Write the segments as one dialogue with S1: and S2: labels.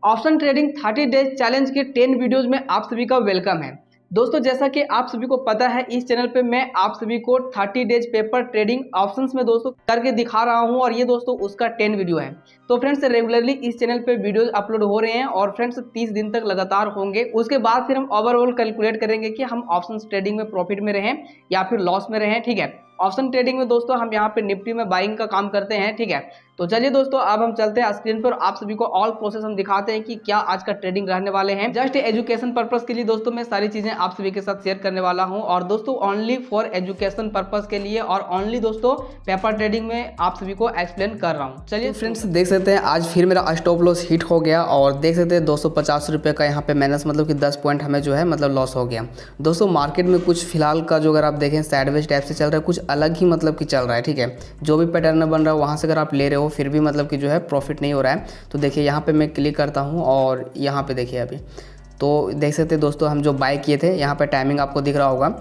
S1: Option trading 30 days challenge के 10 videos में आप सभी का वेलकम है। दोस्तों, जैसा कि आप सभी को पता है, इस चैनल पे मैं आप सभी को 30 डेज पेपर ट्रेडिंग ऑप्शंस में दोस्तों करके दिखा रहा हूं और ये दोस्तों उसका 10 वीडियो है। तो फ्रेंड्स, रेगुलरली इस चैनल पे वीडियोस अपलोड हो रहे हैं और फ्रेंड्स 30 दिन तक लगातार होंगे। उसके बाद फिर हम ओवरऑल कैलकुलेट करेंगे कि हम ऑप्शन ट्रेडिंग में प्रॉफिट में रहें या फिर लॉस में रहें। ठीक है, ऑप्शन ट्रेडिंग में दोस्तों हम यहाँ पे निफ्टी में बाइंग का काम करते हैं। ठीक है, तो चलिए दोस्तों, अब हम चलते हैं स्क्रीन पर, आप सभी को ऑल प्रोसेस हम दिखाते हैं कि क्या आज का ट्रेडिंग रहने वाले हैं। जस्ट एजुकेशन पर्पस के लिए दोस्तों मैं सारी चीजें आप सभी के साथ शेयर करने वाला हूं और दोस्तों ओनली फॉर एजुकेशन पर्पस के लिए और ओनली दोस्तों पेपर ट्रेडिंग में आप सभी को एक्सप्लेन कर रहा हूं। चलिए फ्रेंड्स, देख सकते हैं आज फिर मेरा स्टॉप लॉस हिट हो गया और देख सकते हैं 250 रुपये का यहाँ पे माइनस, मतलब कि 10 पॉइंट हमें जो है मतलब लॉस हो गया। दोस्तों मार्केट में कुछ फिलहाल का जो अगर आप देखें साइडवेज टाइप से चल रहा है, कुछ अलग ही मतलब कि चल रहा है। ठीक है, जो भी पैटर्न बन रहा है वहाँ से अगर आप ले रहे हो फिर भी मतलब कि जो है प्रॉफिट नहीं हो रहा है। तो देखिए यहाँ पे मैं क्लिक करता हूँ और यहाँ पे देखिए अभी तो देख सकते हैं दोस्तों हम जो बाय किए थे, यहाँ पे टाइमिंग आपको दिख रहा होगा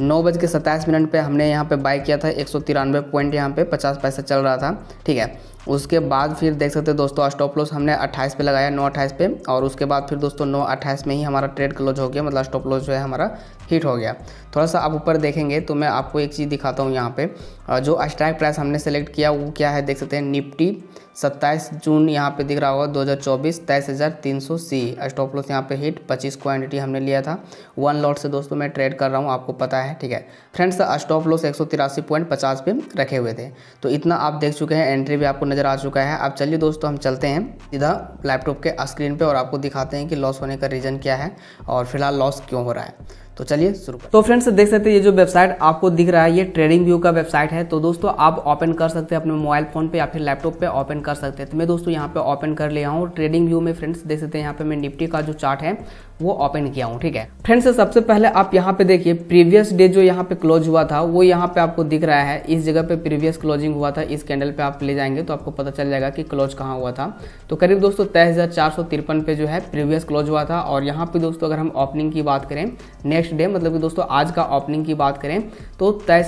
S1: 9:27 पे हमने यहाँ पे बाय किया था। 193 पॉइंट यहाँ पे 50 पैसा चल रहा था। ठीक है, उसके बाद फिर देख सकते हैं दोस्तों स्टॉप लॉस हमने 28 पे लगाया, 9:28 पे, और उसके बाद फिर दोस्तों 9:28 में ही हमारा ट्रेड क्लोज हो गया, मतलब स्टॉप लॉस जो है हमारा हिट हो गया। थोड़ा सा आप ऊपर देखेंगे तो मैं आपको एक चीज़ दिखाता हूँ। यहाँ पे जो स्ट्राइक प्राइस हमने सेलेक्ट किया वो क्या है, देख सकते हैं निफ्टी 27 जून यहाँ पे दिख रहा होगा 2024 23,300 सी। स्टॉप लॉस यहाँ पे हिट 25 क्वांटिटी हमने लिया था। 1 लॉट से दोस्तों मैं ट्रेड कर रहा हूँ, आपको पता है। ठीक है फ्रेंड्स, स्टॉप लॉस 183.50 पे रखे हुए थे। तो इतना आप देख चुके हैं, एंट्री भी आपको नज़र आ चुका है। अब चलिए दोस्तों हम चलते हैं सीधा लैपटॉप के स्क्रीन पे और आपको दिखाते हैं कि लॉस होने का रीज़न क्या है और फिलहाल लॉस क्यों हो रहा है। तो चलिए शुरू करें। तो फ्रेंड्स देख सकते हैं ये जो वेबसाइट आपको दिख रहा है ये ट्रेडिंग व्यू का वेबसाइट है। तो दोस्तों आप ओपन कर सकते हैं अपने मोबाइल फोन पे या फिर लैपटॉप पे ओपन कर सकते हैं। तो मैं दोस्तों यहाँ पे ओपन कर लिया हूँ ट्रेडिंग व्यू में। फ्रेंड्स देख सकते हैं यहाँ पे मैं निफ्टी का जो चार्ट है वो ओपन किया हूँ। ठीक है फ्रेंड्स, सबसे पहले आप यहाँ पे देखिए प्रीवियस डे जो यहाँ पे क्लोज हुआ था वो यहाँ पे आपको दिख रहा है। इस जगह पे प्रीवियस क्लोजिंग हुआ था, इस कैंडल पे आप ले जाएंगे तो आपको पता चल जाएगा कि क्लोज कहाँ हुआ था। तो करीब दोस्तों 23,453 पे जो है प्रीवियस क्लोज हुआ था। और यहाँ पे दोस्तों अगर हम ओपनिंग की बात करें नेक्स्ट डे, मतलब कि दोस्तों आज का ओपनिंग की बात करें तो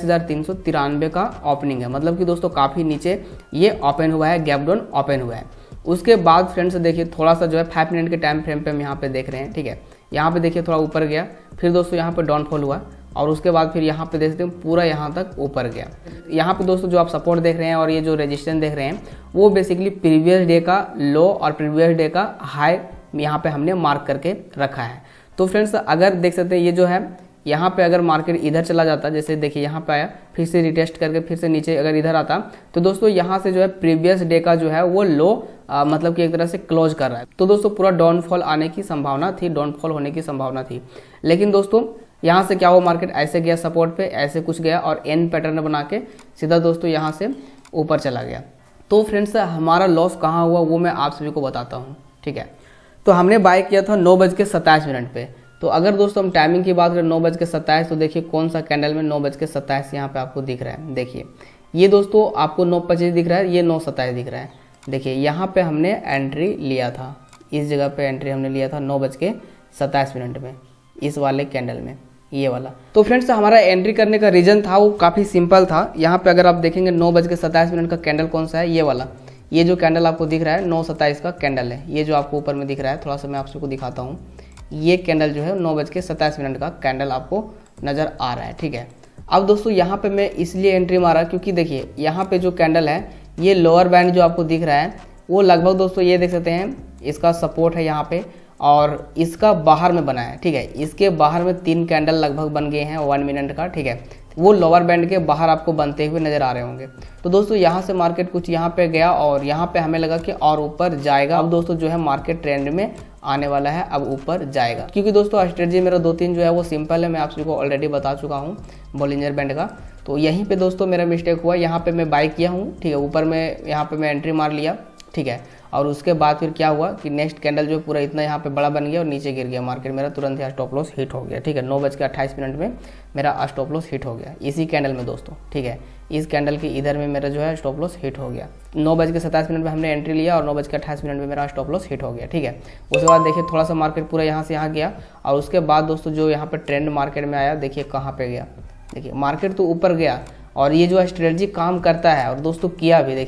S1: 23,393 का ओपनिंग है, मतलब कि दोस्तों काफ़ी नीचे ये ओपन हुआ है, गैप डाउन ओपन हुआ है। उसके बाद फ्रेंड्स देखिए थोड़ा सा जो है 5 मिनट के टाइम फ्रेम पे हम यहाँ पे देख रहे हैं। ठीक है, यहाँ पे देखिए थोड़ा ऊपर गया, फिर दोस्तों यहाँ पे डाउनफॉल हुआ और उसके बाद फिर यहाँ पे देखते हैं पूरा यहाँ तक ऊपर गया। यहाँ पे दोस्तों जो आप सपोर्ट देख रहे हैं और ये जो रेजिस्टेंस देख रहे हैं वो बेसिकली प्रीवियस डे का लो और प्रीवियस डे का हाई यहाँ पे हमने मार्क करके रखा है। तो फ्रेंड्स अगर देख सकते हैं ये जो है यहाँ पे अगर मार्केट इधर चला जाता, जैसे देखिए यहाँ पे आया, फिर से रिटेस्ट करके फिर से नीचे अगर इधर आता तो दोस्तों यहाँ से जो है प्रीवियस डे का जो है वो लो मतलब कि एक तरह से क्लोज कर रहा है। तो दोस्तों पूरा डाउनफॉल आने की संभावना थी, डाउनफॉल होने की संभावना थी। लेकिन दोस्तों यहाँ से क्या हुआ, मार्केट ऐसे गया सपोर्ट पे, ऐसे कुछ गया और एन पैटर्न बना के सीधा दोस्तों यहाँ से ऊपर चला गया। तो फ्रेंड्स हमारा लॉस कहाँ हुआ वो मैं आप सभी को बताता हूँ। ठीक है, तो हमने बाय किया था 9:27 पे। तो अगर दोस्तों हम टाइमिंग की बात करें 9:27, तो देखिए कौन सा कैंडल में 9:27 यहाँ पे आपको दिख रहा है। देखिए ये दोस्तों आपको 9:25 दिख रहा है, ये 9:27 दिख रहा है। देखिए यहाँ पे हमने एंट्री लिया था, इस जगह पे एंट्री हमने लिया था 9:27 में, इस वाले कैंडल में, ये वाला। तो फ्रेंड्स हमारा एंट्री करने का रीजन था वो काफ़ी सिंपल था। यहाँ पे अगर आप देखेंगे 9:27 का कैंडल कौन सा है, ये वाला, ये जो कैंडल आपको दिख रहा है 9:27 का कैंडल है। ये जो आपको ऊपर में दिख रहा है, थोड़ा सा मैं आप सबको दिखाता हूँ, ये कैंडल जो है 9:27 का कैंडल आपको नज़र आ रहा है। ठीक है, अब दोस्तों यहाँ पे मैं इसलिए एंट्री मारा क्योंकि देखिए यहाँ पे जो कैंडल है ये लोअर बैंड जो आपको दिख रहा है वो लगभग दोस्तों ये देख सकते हैं इसका सपोर्ट है यहाँ पे और इसका बाहर में बना है। ठीक है, इसके बाहर में 3 कैंडल लगभग बन गए हैं 1 मिनट का। ठीक है, वो लोअर बैंड के बाहर आपको बनते हुए नजर आ रहे होंगे। तो दोस्तों यहाँ से मार्केट कुछ यहाँ पे गया और यहाँ पे हमें लगा कि और ऊपर जाएगा। अब दोस्तों जो है मार्केट ट्रेंड में आने वाला है, अब ऊपर जाएगा। क्योंकि दोस्तों स्ट्रेटजी मेरा 2-3 जो है वो सिंपल है, मैं आप सभी को ऑलरेडी बता चुका हूँ बॉलिंजर बैंड का। तो यहीं पे दोस्तों मेरा मिस्टेक हुआ, यहाँ पे मैं बाय किया हूँ। ठीक है, ऊपर में यहाँ पे मैं एंट्री मार लिया। ठीक है, और उसके बाद फिर क्या हुआ कि नेक्स्ट कैंडल जो पूरा इतना यहाँ पे बड़ा बन गया और नीचे गिर गया मार्केट, मेरा तुरंत ही स्टॉप लॉस हिट हो गया। ठीक है, 9:28 में मेरा स्टॉप लॉस हिट हो गया इसी कैंडल में दोस्तों। ठीक है, इस कैंडल के इधर में मेरा जो है स्टॉप लॉस हिट हो गया। 9:27 में हमने एंट्री लिया और 9:28 में मेरा स्टॉप लॉस हिट हो गया। ठीक है, उसके बाद देखिए थोड़ा सा मार्केट पूरा यहाँ से यहाँ गया और उसके बाद दोस्तों जो यहाँ पे ट्रेंड मार्केट में आया, देखिए कहाँ पे गया। देखिए मार्केट तो ऊपर गया और ये जो स्ट्रेटजी काम करता है और दोस्तों किया भी, देखिए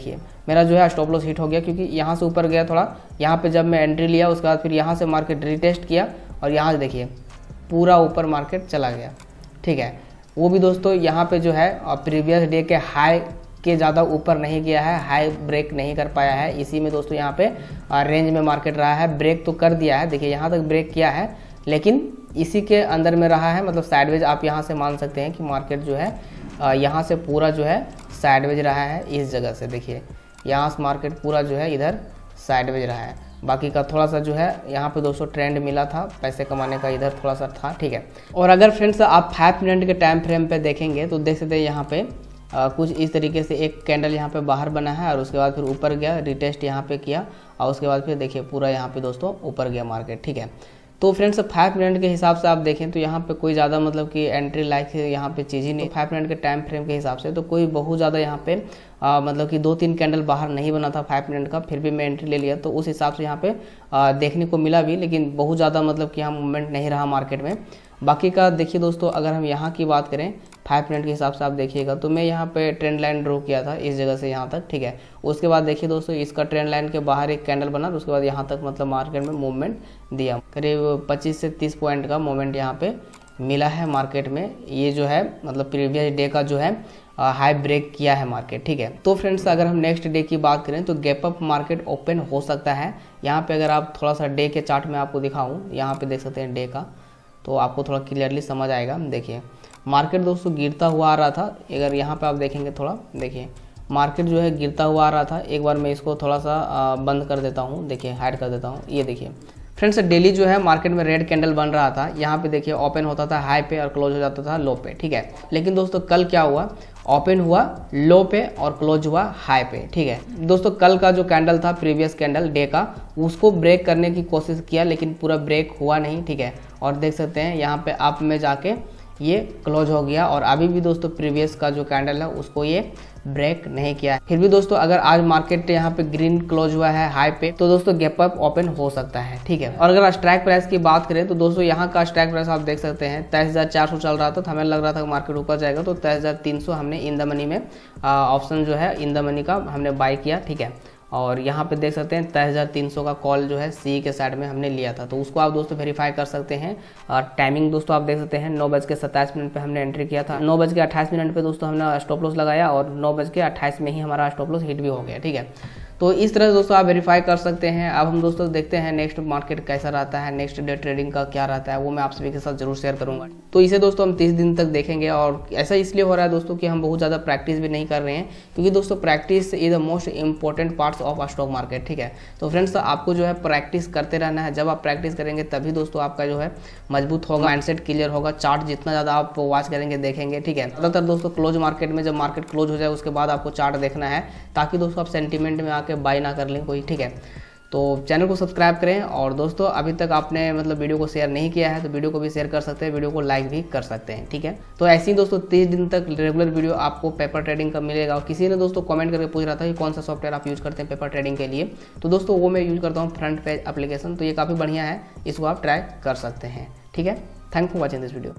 S1: मेरा जो है स्टॉप लॉस हिट हो गया, क्योंकि यहाँ से ऊपर गया थोड़ा, यहाँ पे जब मैं एंट्री लिया उसके बाद फिर यहाँ से मार्केट रीटेस्ट किया और यहाँ से देखिए पूरा ऊपर मार्केट चला गया, ठीक है। वो भी दोस्तों यहाँ पे जो है प्रीवियस डे के हाई के ज़्यादा ऊपर नहीं गया है, हाई ब्रेक नहीं कर पाया है, इसी में दोस्तों यहाँ पे रेंज में मार्केट रहा है। ब्रेक तो कर दिया है, देखिए यहाँ तक ब्रेक किया है, लेकिन इसी के अंदर में रहा है, मतलब साइडवेज आप यहाँ से मान सकते हैं कि मार्केट जो है यहाँ से पूरा जो है साइडवेज रहा है। इस जगह से देखिए यहाँ से मार्केट पूरा जो है इधर साइडवेज रहा है, बाकी का थोड़ा सा जो है यहाँ पे दोस्तों ट्रेंड मिला था पैसे कमाने का, इधर थोड़ा सा था, ठीक है। और अगर फ्रेंड्स आप 5 मिनट के टाइम फ्रेम पे देखेंगे तो देख सकते हैं यहाँ पे कुछ इस तरीके से एक कैंडल यहाँ पे बाहर बना है और उसके बाद फिर ऊपर गया, रिटेस्ट यहाँ पे किया और उसके बाद फिर देखिए पूरा यहाँ पे दोस्तों ऊपर गया मार्केट, ठीक है। तो फ्रेंड्स 5 मिनट के हिसाब से आप देखें तो यहाँ पे कोई ज़्यादा मतलब कि एंट्री लाइक यहाँ पे चीज़ ही नहीं। 5 मिनट के टाइम फ्रेम के हिसाब से तो कोई बहुत ज़्यादा यहाँ पे मतलब कि 2-3 कैंडल बाहर नहीं बना था 5 मिनट का, फिर भी मैं एंट्री ले लिया, तो उस हिसाब से यहाँ पे देखने को मिला भी, लेकिन बहुत ज़्यादा मतलब कि यहाँ मूवमेंट नहीं रहा मार्केट में। बाकी का देखिए दोस्तों, अगर हम यहाँ की बात करें 5 मिनट के हिसाब से आप देखिएगा तो मैं यहाँ पे ट्रेंड लाइन ड्रॉ किया था इस जगह से यहाँ तक, ठीक है। उसके बाद देखिए दोस्तों इसका ट्रेंड लाइन के बाहर एक कैंडल बना, तो उसके बाद यहाँ तक मतलब मार्केट में मूवमेंट दिया, करीब 25 से 30 पॉइंट का मूवमेंट यहाँ पे मिला है मार्केट में। ये जो है मतलब प्रीवियस डे का जो है हाई ब्रेक किया है मार्केट, ठीक है। तो फ्रेंड्स अगर हम नेक्स्ट डे की बात करें तो गैप अप मार्केट ओपन हो सकता है। यहाँ पे अगर आप थोड़ा सा डे के चार्ट में आपको दिखाऊँ, यहाँ पे देख सकते हैं डे का, तो आपको थोड़ा क्लियरली समझ आएगा। देखिए मार्केट दोस्तों गिरता हुआ आ रहा था, अगर यहाँ पे आप देखेंगे थोड़ा, देखिए मार्केट जो है गिरता हुआ आ रहा था। एक बार मैं इसको थोड़ा सा बंद कर देता हूँ, देखिए हाइड कर देता हूँ। ये देखिए फ्रेंड्स डेली जो है मार्केट में रेड कैंडल बन रहा था, यहाँ पे देखिए ओपन होता था हाई पे और क्लोज हो जाता था लो पे, ठीक है। लेकिन दोस्तों कल क्या हुआ, ओपन हुआ लो पे और क्लोज हुआ हाई पे, ठीक है। दोस्तों कल का जो कैंडल था प्रीवियस कैंडल डे का, उसको ब्रेक करने की कोशिश किया लेकिन पूरा ब्रेक हुआ नहीं, ठीक है। और देख सकते हैं यहाँ पे अप में जाके ये क्लोज हो गया और अभी भी दोस्तों प्रीवियस का जो कैंडल है उसको ये ब्रेक नहीं किया है। फिर भी दोस्तों अगर आज मार्केट यहाँ पे ग्रीन क्लोज हुआ है हाई पे, तो दोस्तों गैप अप ओपन हो सकता है, ठीक है। और अगर स्ट्राइक प्राइस की बात करें तो दोस्तों यहाँ का स्ट्राइक प्राइस आप देख सकते हैं 23,400 चल रहा था, तो हमें लग रहा था मार्केट ऊपर जाएगा, तो 23,300 हमने इन द मनी में ऑप्शन जो है इन द मनी का हमने बाय किया, ठीक है। और यहाँ पे देख सकते हैं 23,300 का कॉल जो है सी के साइड में हमने लिया था, तो उसको आप दोस्तों वेरीफाई कर सकते हैं। और टाइमिंग दोस्तों आप देख सकते हैं 9:27 पे हमने एंट्री किया था, 9:28 पे दोस्तों हमने स्टॉप लॉस लगाया और 9:28 में ही हमारा स्टॉप लॉस हिट भी हो गया, ठीक है। तो इस तरह दोस्तों आप वेरीफाई कर सकते हैं। अब हम दोस्तों देखते हैं नेक्स्ट मार्केट कैसा रहता है, नेक्स्ट डे ट्रेडिंग का क्या रहता है, वो मैं आप सभी के साथ जरूर शेयर करूंगा। तो इसे दोस्तों हम 30 दिन तक देखेंगे, और ऐसा इसलिए हो रहा है दोस्तों कि हम बहुत ज़्यादा प्रैक्टिस भी नहीं कर रहे हैं, क्योंकि दोस्तों practice is the most important parts of stock market, ठीक है। तो फ्रेंड्स आपको जो है प्रैक्टिस करते रहना है, जब आप प्रैक्टिस करेंगे तभी दोस्तों आपका जो है मजबूत होगा, माइंडसेट क्लियर होगा, चार्ट जितना ज़्यादा आप वॉच करेंगे देखेंगे, ठीक है। ज़्यादातर दोस्तों क्लोज मार्केट में जब मार्केट क्लोज हो जाए उसके बाद आपको चार्ट देखना है, ताकि दोस्तों आप सेंटीमेंट में आके बाय ना कर लें कोई, ठीक है। तो चैनल को सब्सक्राइब करें, और दोस्तों अभी तक आपने मतलब वीडियो को शेयर नहीं किया है तो वीडियो को भी शेयर कर सकते हैं, वीडियो को लाइक भी कर सकते हैं, ठीक है। तो ऐसे ही दोस्तों 30 दिन तक रेगुलर वीडियो आपको पेपर ट्रेडिंग का मिलेगा। और किसी ने दोस्तों कमेंट करके पूछ रहा था कि कौन सा सॉफ्टवेयर आप यूज़ करते हैं पेपर ट्रेडिंग के लिए, तो दोस्तों वो मैं यूज़ करता हूँ फ्रंट पेज एप्लीकेशन, तो ये काफ़ी बढ़िया है, इसको आप ट्राई कर सकते हैं, ठीक है। Thank for watching this video.